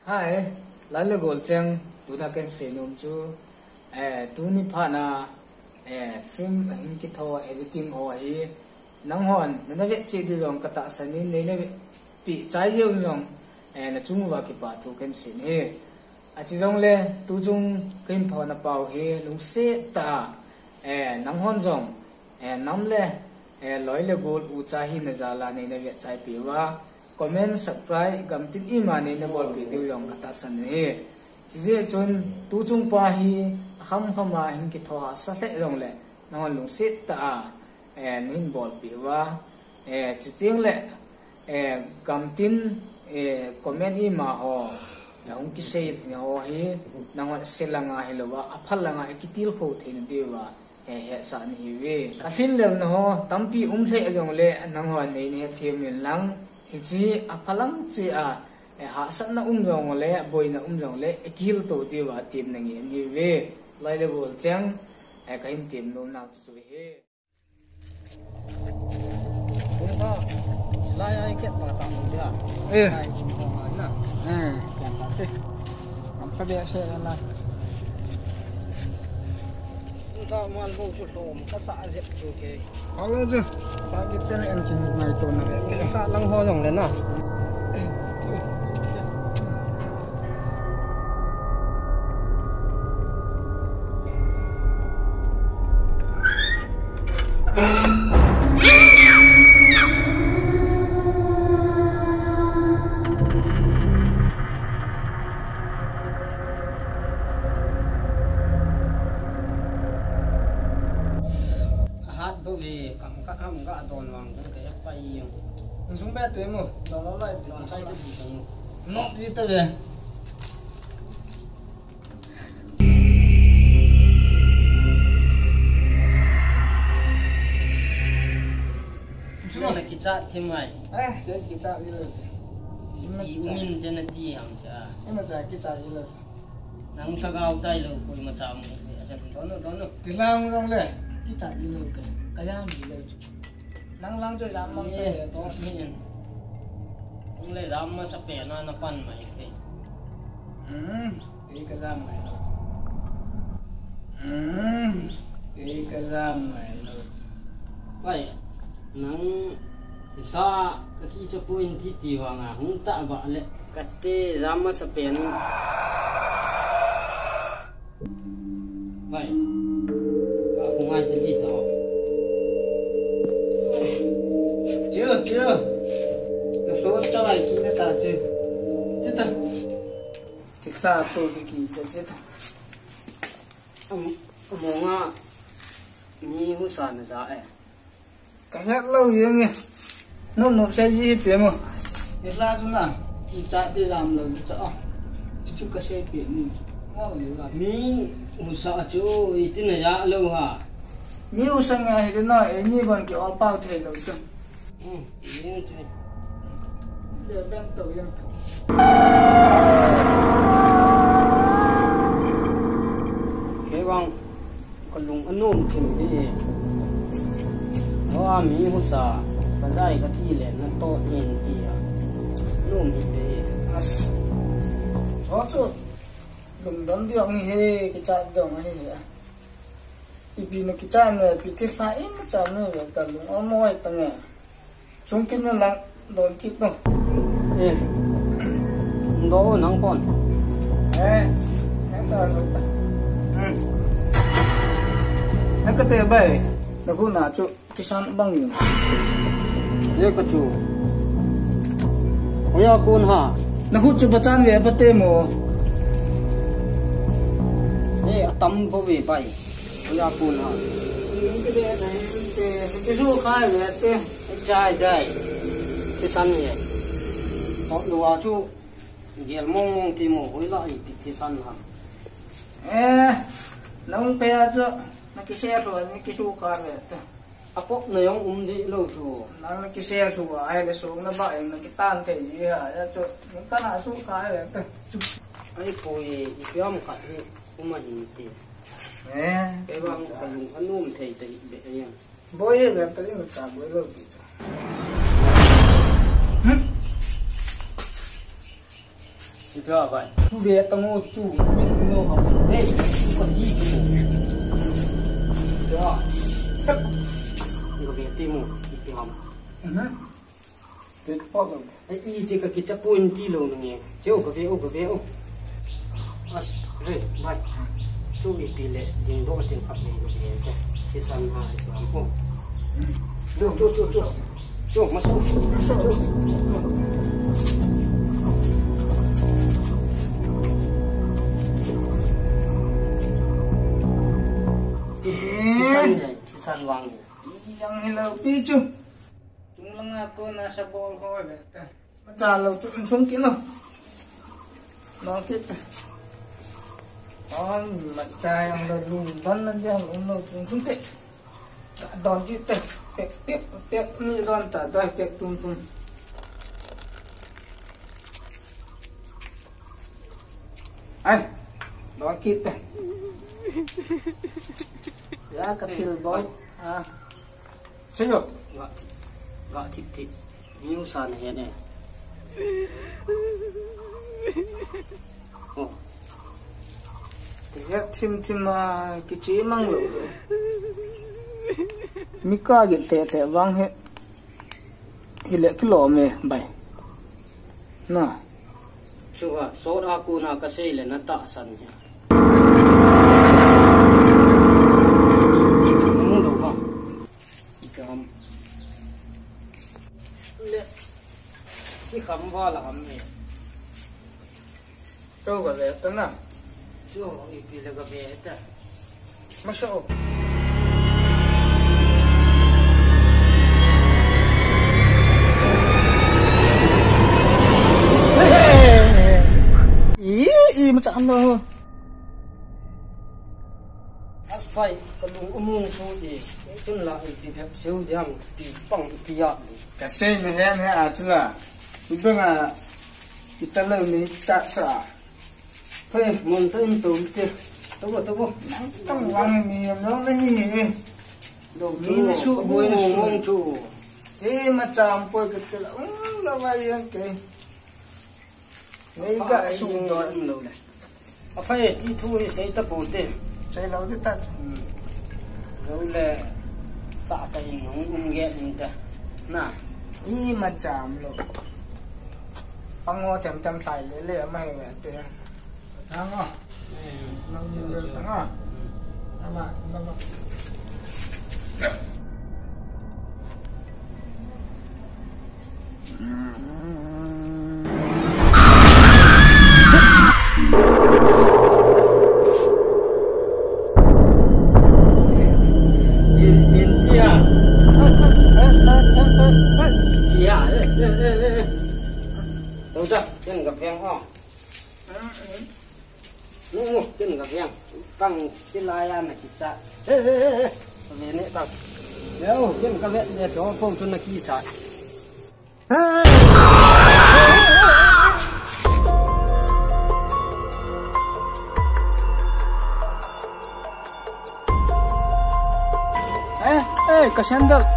Hai, lalu golceng tuna kan senum cu, tuni pana, film ini kita editing hoi, nanghon, nana vet cedi dong kata seni, nene pi cai je dong, na cungu baki patu kan seni, aci dong le, tujung kim thona pau he, lung se ta, nanghon dong, nam le, loi le gol ucahi nazala nene vet cai piwa. Comment subscribe gam tin imani na bol video yong kata sanne chije chun tu chung pa hi kham khama hin ki thoha sa the rong le nang lung sit ta nin bol pi wa chiting le gam tin comment ima ho nang ki sei ni ho hi nang selanga hi lo wa aphalanga kitil kho thin de wa he sa ni we athin le no ho tampi le jong le nang ho nei ni them min lang Hiji apalang ci hasan na umrong le boy na umrong le ekil to diwa tim nangi ni we lai le bol chang kain tim no na chu he Bunga lai ai ket pa ta dia na kan ta te am ka be se na ta mal bo chu to ka sa je chu ke ala je ba ki ten en chin ngai to na ka lang ho jong le na vì cảm giác ham gạ đòn vàng cũng cái bay nhiều xuống bé thế mà nó lại đòn chay cái gì không nộp gì tới về chú là cái chợ thêm mày cái chợ đi rồi min trên là gì hả cha nhưng mà chạy cái chợ đi rồi nắng sao cao tay rồi coi mà chạm đó nữa thì làm không lẽ cái chợ đi rồi cái gì rồi nắng vang chơi làm mong tới đó miền ông lấy làm mà sắp bẻ nó pan mày thế cái giam này rồi cái giam này rồi vậy nắng thì sao cái khi cho point thì hoàng à không tạ vợ lệ cái tê làm mà sắp bẻ vậy không ai cho gì đó chưa nó số cho lại kỹ nó ta chưa chết thật thực ra tôi cái kỹ chết thật mong à mi hú sàn là giá cái hết lâu rồi nghe nộp xe gì tiền mà thực ra chúng nào thì chạy đi làm rồi cho chút cái xe biển đi ngon nhiều lắm mi hú sàn chú ít này giá lâu hả mi hú sàn ngày thì nói như bọn kiểu bao thầy lâu chứ để bên tàu yên cái băng còn lùng ăn nôm thì cái đó mi hú sàn cái dây cái tí lệ nó to tiền gì à nôm thì thế đó chứ lùng đón được như thế cái chạy được như thế vì nó cái chạy này bị thiệt hại nó chạy này về tận lùng ở môi tầng này chúng kia nó lặng đồn kít đâu đó nắng con em ta rồi ta em cái tê bay nó cũng nào chỗ cái san băng nhiều đây cái chú ôi à con hả nó cũng chụp bát về bát tê mồ đây tắm bao bì bay ôi à con hả cái tê này cái số khai về tê trai đây cái săn nhỉ họ đùa chú ghel mong thì mồ hối lại bị thì săn hả nó không phải chứ nó cái xe rồi cái số khai về tê Ako na yung đi lâu chú nó cái xe rồi ai cái số nó bậy nó cái tan thể gì hả cho những cái nào số khai về tê ai coi ipiam khát đi cũng mà nhìn tiền cái băng phải dùng ăn nôm thầy thầy để nha bôi về tới nó trả bôi lâu Juga vậy. Chú về tao chú nó học đây còn đi chú. Đó. Nó về tìm một cái hòm. Cái pot rồi. Ai thì cái chấp point đi luôn nè. Chú cái về ô. As, đây, vậy. Chú bị tỷ lệ dừng độ trên pháp này về cái cái sân hai cái hòm không. Chú masuk. Kisan wang yang hello pichu chung lang ako nasa ball ko beta matalo chung sungkin no nakit on macay ang lulun don na diyan uno chung sungte don dite pek ni don ta dai pek tum ai don kita ya kecil boy senyum gak tip nyusan ini oh ya tim kecil mang lo mika gitu te wang he hile kilo me bay nah coba soal aku nak kasih le na tak sannya cái khẩm hoa là hầm gì đâu có vẻ tao nào chưa thì là cái vẻ ta mà sao ý mà chạm đâu aspai kalau umum suci itu lah itu dia siu jam di pang tiap kasih ni aja Ibang kita ni cak sa. Hei, monten tu je. Tunggu. Nang wang ni no ni. Ni su boy ni su. Macam poi kita lawai yang ke. Ni ga su do lo le. Apa ye ti tu ni sai ta bote. Sai lau tu ta. Lo le tak kai nong ge ni ta. Nah, ni macam lo. Pango chậm tay lấy mày vậy tiền đang không nó như đang không mà đâu ra chân gặp hang ho ngu chân gặp hang bằng silayan này kita về này bằng nếu chân gặp hang để cho phong chân là kia chạy cái sandal